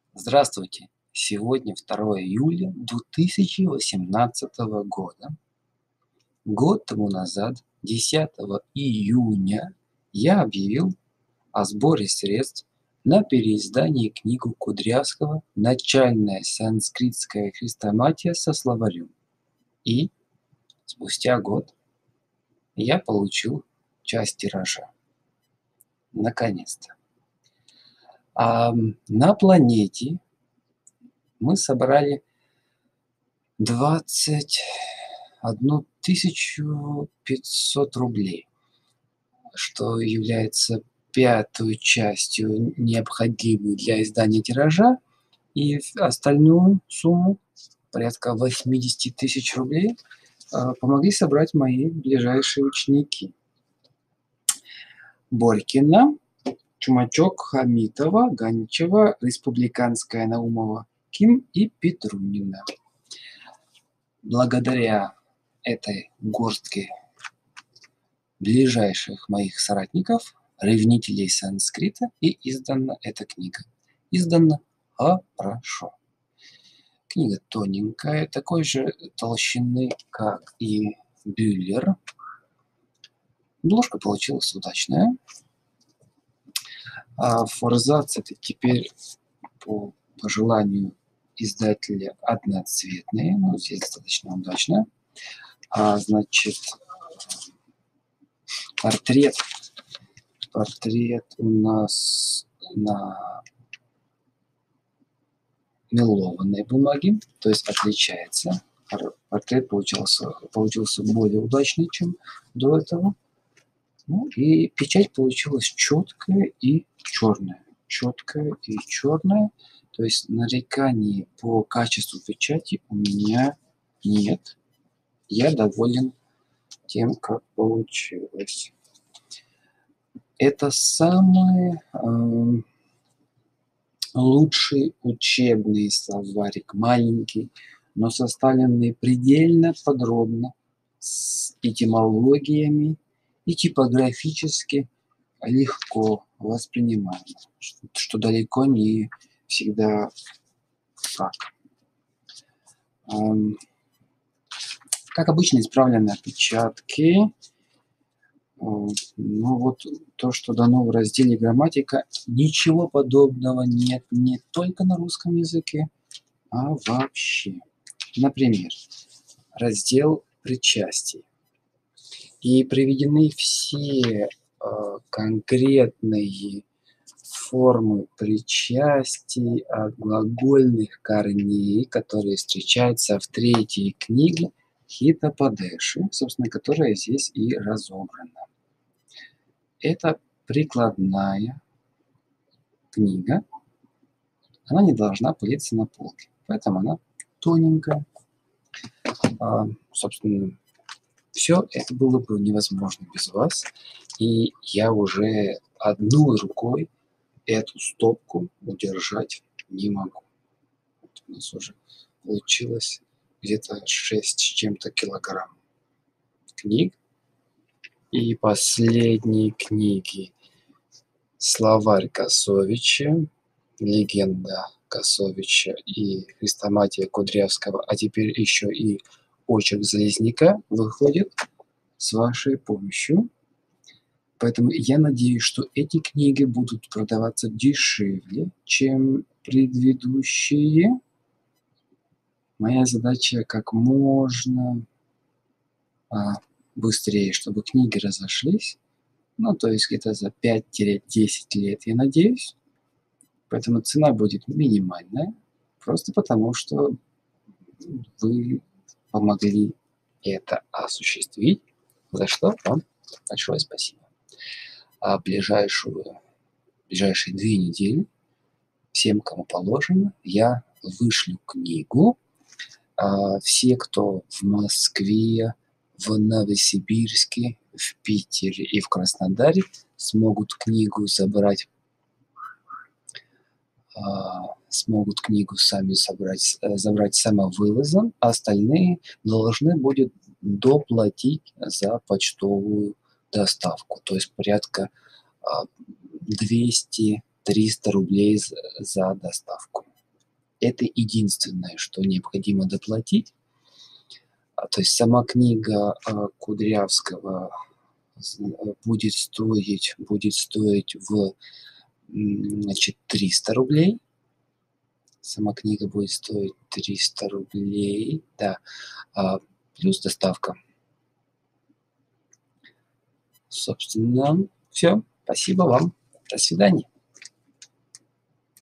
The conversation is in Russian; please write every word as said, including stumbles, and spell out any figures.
Здравствуйте! Сегодня второе июля две тысячи восемнадцатого года. Год тому назад, десятого июня, я объявил о сборе средств на переиздание книгу Кудрявского «Начальная санскритская хрестоматия со словарем». И спустя год я получил часть тиража. Наконец-то. А на планете мы собрали двадцать одну тысячу пятьсот рублей, что является пятой частью, необходимой для издания тиража, и остальную сумму, порядка восьмидесяти тысяч рублей, помогли собрать мои ближайшие ученики. Борькина, Чумачок, Хамитова, Ганчева, Республиканская, Наумова, Ким и Петрунина. Благодаря этой горстке ближайших моих соратников, ревнителей санскрита, и издана эта книга. Издана хорошо. Книга тоненькая, такой же толщины, как и Бюллер. Обложка получилась удачная. А форзацы теперь по пожеланию издателя одноцветные. Ну, здесь достаточно удачно. А, значит, портрет. Портрет у нас на мелованной бумаге, то есть отличается. Портрет получился, получился более удачный, чем до этого. Ну и печать получилась четкая и черная. Четкая и черная. То есть нареканий по качеству печати у меня нет. Я доволен тем, как получилось. Это самый э, лучший учебный словарик, маленький, но составленный предельно подробно, с этимологиями и типографически легко воспринимаемо, что, что далеко не всегда так. Эм, как обычно, исправлены опечатки. Ну вот то, что дано в разделе грамматика, ничего подобного нет не только на русском языке, а вообще. Например, раздел причастий. И приведены все э, конкретные формы причастий от глагольных корней, которые встречаются в третьей книге Хитопадеши, собственно, которая здесь и разобрана. Это прикладная книга, она не должна пылиться на полке, поэтому она тоненькая. А, собственно, все это было бы невозможно без вас, и я уже одной рукой эту стопку удержать не могу. Вот у нас уже получилось где-то шесть с чем-то килограмм книг. И последние книги: словарь Косовича, легенда Косовича и хрестоматия Кудрявского, а теперь еще и очерк Залезняка выходит с вашей помощью. Поэтому я надеюсь, что эти книги будут продаваться дешевле, чем предыдущие. Моя задача как можно а, быстрее, чтобы книги разошлись. Ну, то есть где-то за пять-десять лет, я надеюсь. Поэтому цена будет минимальная, просто потому что вы помогли это осуществить, за что вам большое спасибо. А ближайшую, ближайшие две недели всем, кому положено, я вышлю книгу. А все, кто в Москве, в Новосибирске, в Питере и в Краснодаре, смогут книгу забрать, а, смогут книгу сами собрать, забрать самовывозом, а остальные должны будут доплатить за почтовую доставку, то есть порядка двести-триста рублей за доставку. Это единственное, что необходимо доплатить. А, то есть сама книга, а, Кудрявского з будет стоить будет стоить в, м, значит, триста рублей. Сама книга будет стоить триста рублей, да, а, плюс доставка. Собственно, всё. Спасибо вам. До свидания.